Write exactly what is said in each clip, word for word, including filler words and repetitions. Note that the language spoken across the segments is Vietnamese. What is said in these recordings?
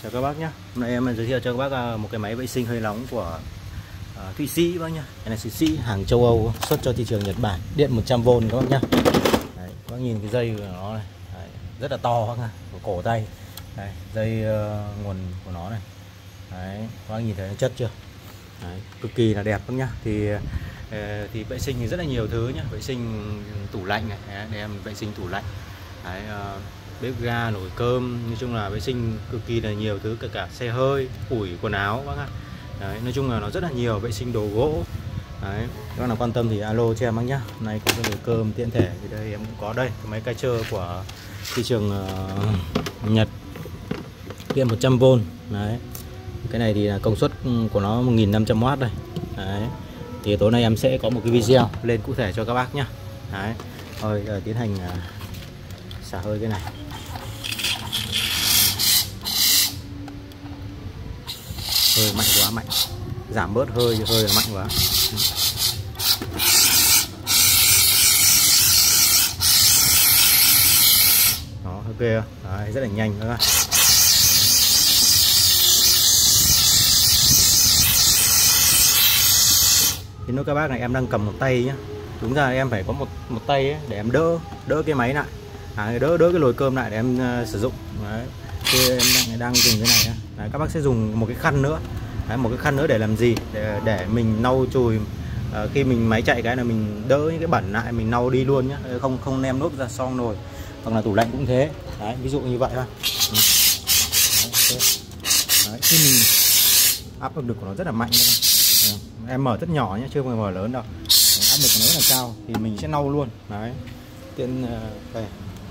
Chào các bác nhé. Hôm nay em giới thiệu cho các bác một cái máy vệ sinh hơi nóng của uh, Thụy Sĩ bác nhá. Cái này Thụy Sĩ, hàng châu Âu, xuất cho thị trường Nhật Bản, điện một trăm vôn các bác nhá. Đấy, các bác nhìn cái dây của nó này. Đấy, rất là to bác nhá, của cổ tay. Đấy, dây uh, nguồn của nó này. Đấy, các bác nhìn thấy nó chất chưa? Đấy, cực kỳ là đẹp bác nhá. Thì uh, thì vệ sinh thì rất là nhiều thứ nhá. Vệ sinh tủ lạnh này, đấy, để em vệ sinh tủ lạnh. Đấy, uh, bếp ga, nồi cơm, nói chung là vệ sinh cực kỳ là nhiều thứ, kể cả xe hơi, ủi quần áo bác ạ. Đấy, nói chung là nó rất là nhiều, vệ sinh đồ gỗ. Đấy, các bạn nào quan tâm thì alo cho em bác nhá. Hôm nay có cái nồi cơm tiện thể thì đây em cũng có đây, cái máy Kaiser của thị trường uh, Nhật, điện một trăm vôn. Đấy, cái này thì là công suất của nó một nghìn năm trăm oát đây. Đấy, thì tối nay em sẽ có một cái video lên cụ thể cho các bác nhá. Đấy, rồi giờ tiến hành uh, xả hơi cái này. Hơi mạnh quá, mạnh, giảm bớt hơi, hơi là mạnh quá. Đó, ok không? Đấy, rất là nhanh các bạn. Thì nếu các bác này em đang cầm một tay nhá, đúng ra em phải có một một tay ấy, để em đỡ đỡ cái máy lại, à, đỡ đỡ cái nồi cơm lại để em uh, sử dụng. Đấy, thì em đang, đang dùng cái này nhá. Đấy, các bác sẽ dùng một cái khăn nữa. Đấy, một cái khăn nữa để làm gì? Để, để mình lau chùi, à, khi mình máy chạy cái là mình đỡ những cái bẩn lại, mình lau đi luôn nhá, không không nêm nốt ra xong nồi, hoặc là tủ lạnh cũng thế. Đấy, ví dụ như vậy thôi. Đấy, đấy, khi mình áp lực của nó rất là mạnh. Đấy, em mở rất nhỏ nhé, chưa mở lớn đâu. Đấy, áp lực của nó rất là cao thì mình sẽ lau luôn. Đấy, tiện uh, đây.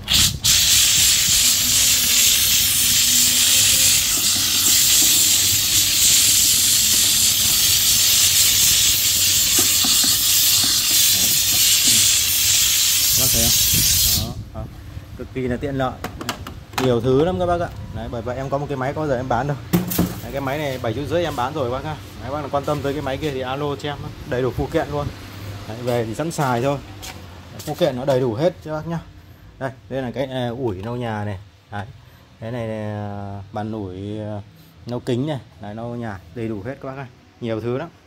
Các bác thấy không? Đó, đó. Cực kỳ là tiện lợi, nhiều thứ lắm các bác ạ. Đấy, bởi vậy em có một cái máy có giờ em bán đâu. Đấy, cái máy này bảy triệu rưỡi em bán rồi bác ạ. Đấy, bác nào quan tâm tới cái máy kia thì alo cho em, đầy đủ phụ kiện luôn. Đấy, về thì sẵn xài thôi. Đấy, phụ kiện nó đầy đủ hết cho bác nhá. Đây, đây là cái uh, ủi lau nhà này. Đấy, cái này là bàn ủi uh, nấu kính này, đấy, lau nhà đầy đủ hết các bác ơi, nhiều thứ lắm.